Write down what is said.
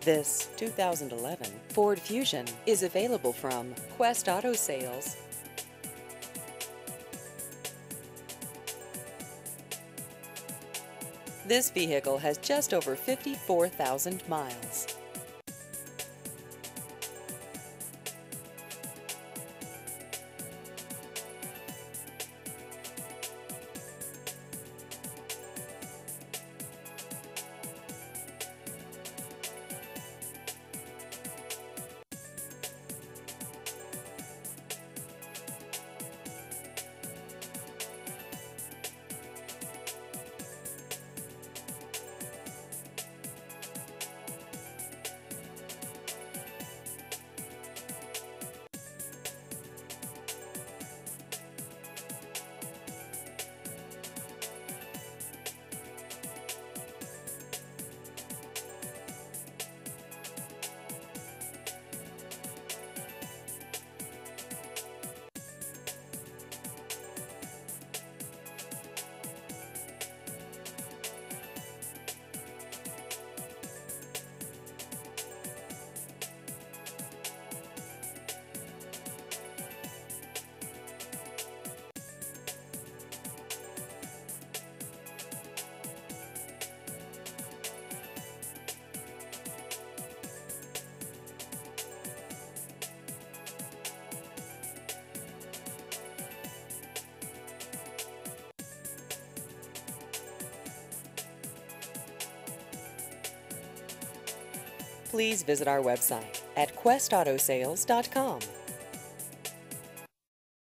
This 2011 Ford Fusion is available from Quest Auto Sales. This vehicle has just over 54,000 miles. Please visit our website at questautosales.com.